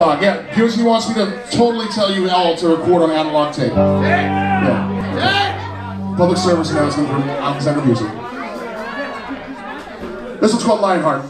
Yeah, Busey wants me to totally tell you all to record on analog tape. Yeah. Public service announcement from Alexander Busey. This one's called Lionheart.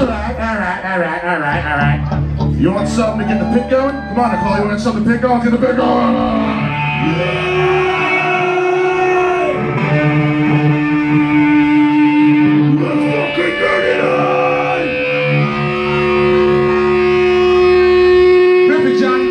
All right. You want something to get the pit going? Come on, Nicole, you want something to pit going? Get the pit going! Let's fucking dirty night! Rip it, Johnny.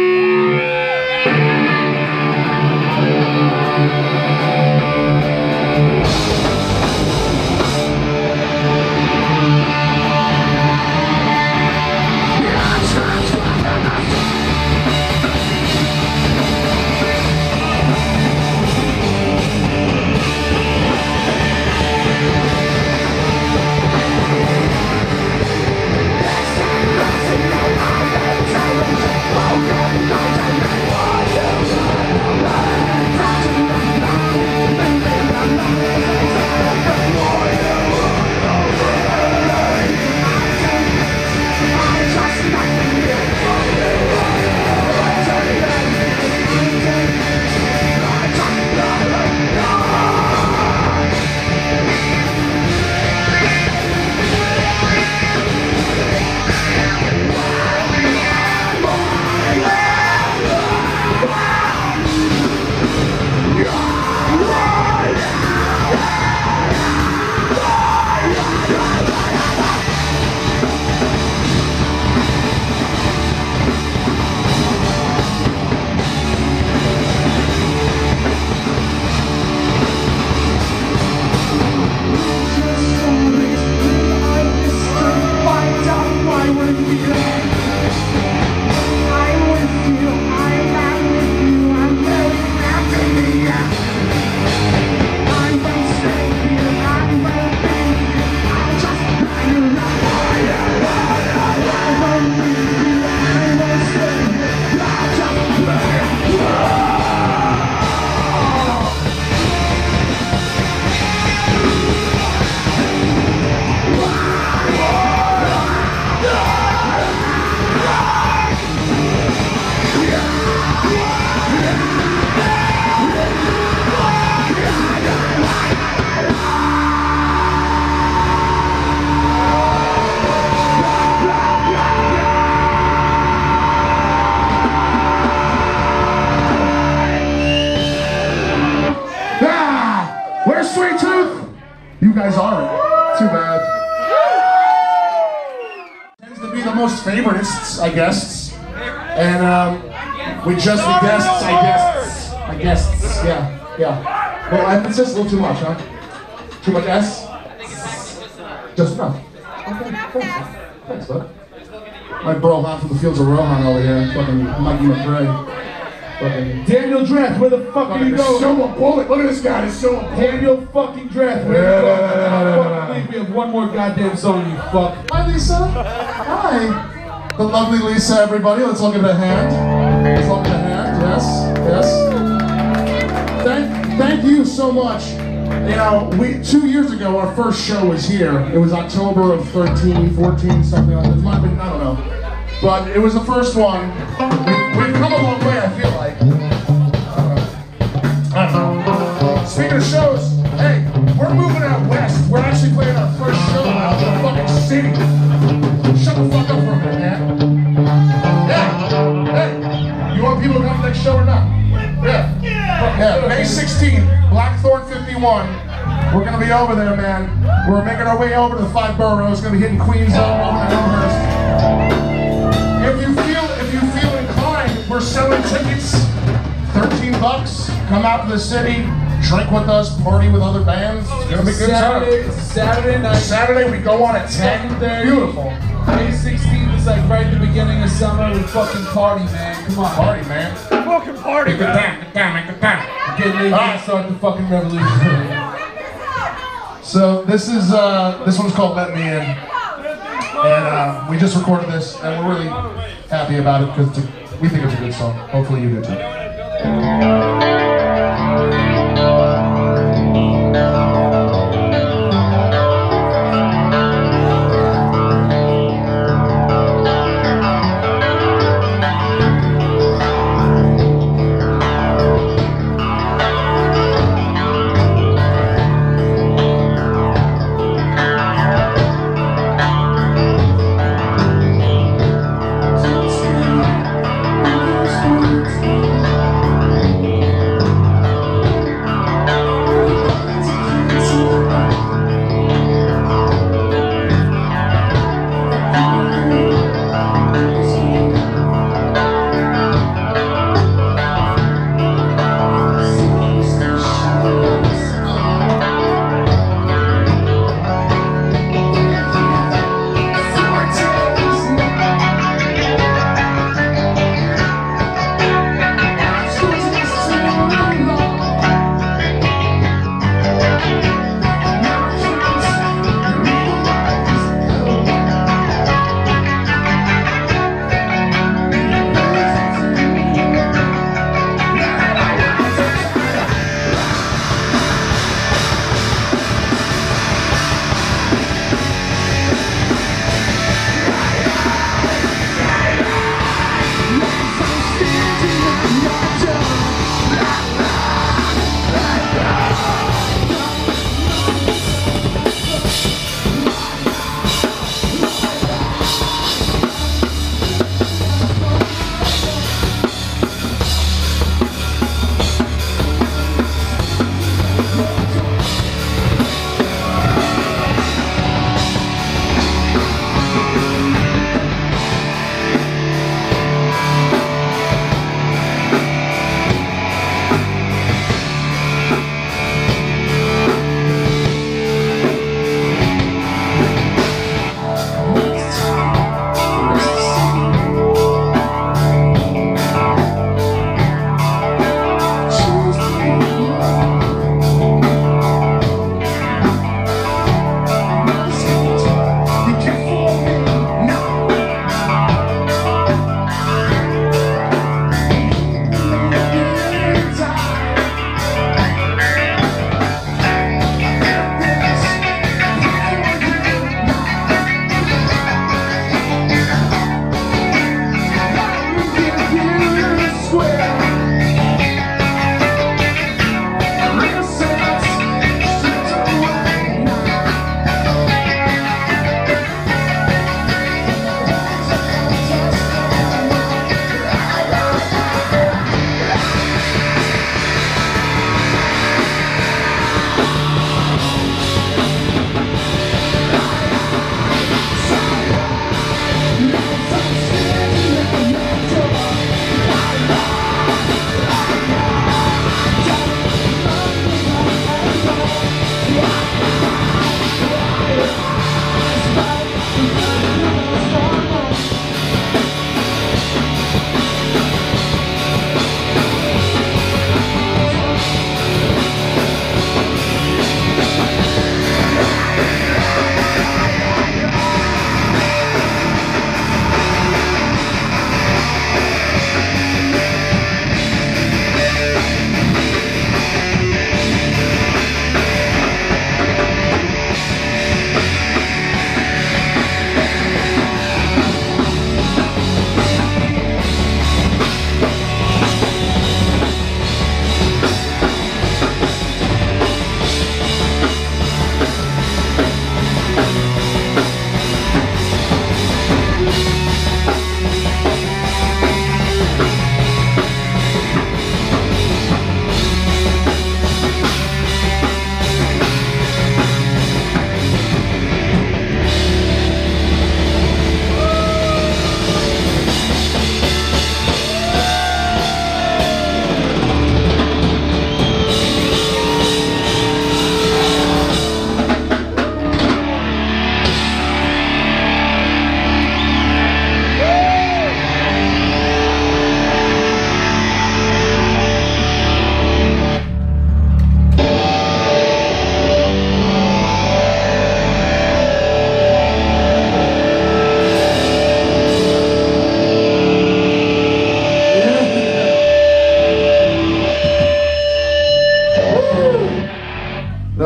You guys aren't. Too bad. Tends to be the most favorites, I guess. And we just the guests, I guess. Yeah. Well, it's just a little too much, huh? Too much S? Just enough. Okay, thanks, bud. My bro Han from the fields of Rohan over here, fucking Mikey McRae. Fucking Daniel Draft, where the fuck are you going? Show a bullet. Look at this guy. He's so a Daniel fucking Draft. Where are you going? We have one more goddamn song, you fuck. Hi, Lisa. Hi. The lovely Lisa, everybody. Let's look at the hand. Let's look at the hand. Yes. Thank you so much. You know, 2 years ago, our first show was here. It was October of 13, 14, something like that. It might have been, I don't know. But it was the first one. We've come a long way, I feel like. Speaking of shows, hey, we're moving out west. We're actually playing our first show out in the fucking city. Shut the fuck up for a minute, man. Hey, you want people to come to the next show or not? Yeah, May 16th, Blackthorn 51. We're gonna be over there, man. We're making our way over to the 5 boroughs. Gonna be hitting Queens over to Elmhurst. If you feel inclined, we're selling tickets. $13. Come out to the city, drink with us, party with other bands. It's gonna be a good time. Saturday night. Saturday we go on at 10. Beautiful. May 16th is like right at the beginning of summer. We fucking party, man. Come on. Party, man. Fucking party, Good time. Get naked and start the fucking revolution. So this one's called Let Me In. And we just recorded this, and we're really happy about it because we think it's a good song. Hopefully you do too.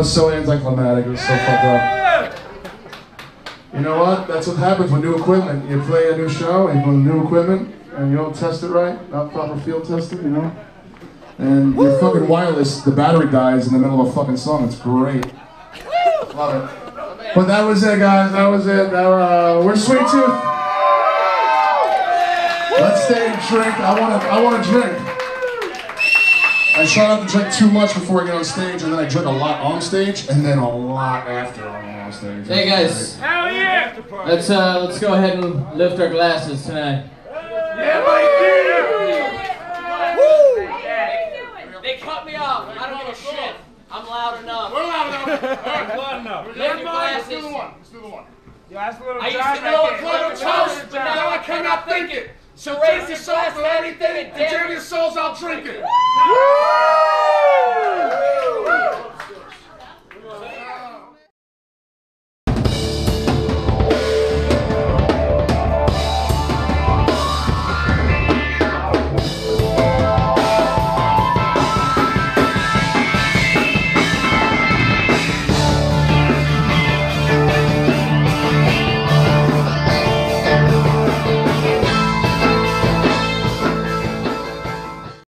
was so anticlimactic. It was so fucked up. You know what? That's what happens with new equipment. You play a new show, and you put new equipment, and you don't test it right, not proper field testing, you know? And your fucking wireless, the battery dies in the middle of a fucking song. It's great. Love it. But that was it, guys. That was it. We're Sweet Tooth. Let's stay and drink. I want to drink. I try not to drink too much before I get on stage, and then I drink a lot on stage, and then a lot after I'm on stage. Hey guys, hell yeah! Let's go ahead and lift our glasses tonight. Yeah, Woo! They cut me off. I don't give a shit. I'm loud enough. We're loud enough. Alright, loud enough. Lift your Let's glasses. do the one. Let's do the one. Yeah, that's a little I used to know a little toast, but now I cannot think it. So raise your soul for anything and damn your souls, I'll drink it. Woo!